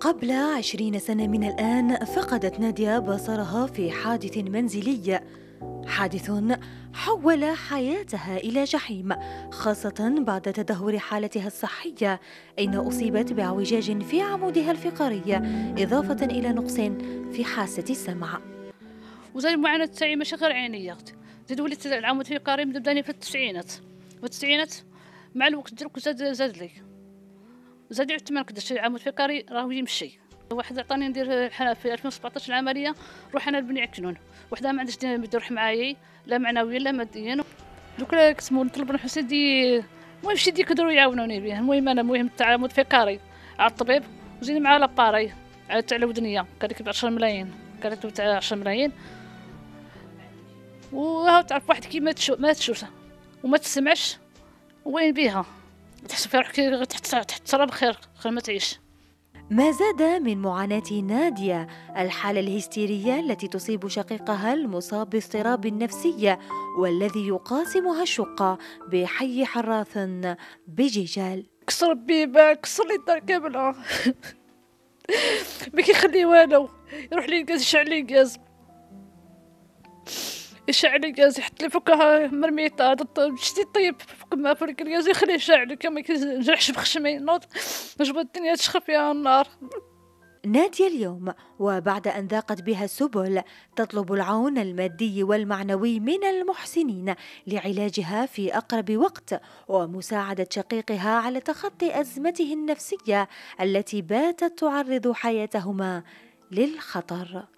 قبل 20 سنة من الآن فقدت نادية بصرها في حادث منزلي، حادث حول حياتها إلى جحيم، خاصة بعد تدهور حالتها الصحية، أين أصيبت باعوجاج في عمودها الفقري إضافة إلى نقص في حاسة السمع. وزي المعاناة تاعي ماشي غير عينيا، زيد وليت العمود الفقري بداني في التسعينات مع الوقت درك زاد لي عدت ما نقدرش. العمود الفقري راهو يمشي. واحد عطاني ندير في 2017 العمليه، روح انا لبني عكنون، وحده ما عندهاش تروح معايا لا معنويا لا ماديا. دوك كنت نطلب من حسيدي المهم شي يقدروا يعاونوني به. المهم تاع العمود الفقري على الطبيب، وزيد مع لاباري تاع الودنيه قال لك ب 10 ملايين، قالت له تاع 10 ملايين. وها تعرف واحد كي ما تشوف وما تسمعش وين بيها، تحس في روحك تحت التراب خير ما تعيش. ما زاد من معاناة نادية الحالة الهستيرية التي تصيب شقيقها المصاب باضطراب نفسي والذي يقاسمها الشقة بحي حراث بجيجال. كسر بيبان، كسر لي الدار كاملة ما كيخلي والو، يروح لي الغاز يشعل الغاز يحط لي فوقها مرميطة شتي طيب فوق ما فوق الغاز يخليه يشعل كما كيجرحش بخشمي نوض نجبد الدنيا تشخر فيها النار. نادية اليوم وبعد أن ضاقت بها السبل تطلب العون المادي والمعنوي من المحسنين لعلاجها في أقرب وقت ومساعدة شقيقها على تخطي أزمته النفسية التي باتت تعرض حياتهما للخطر.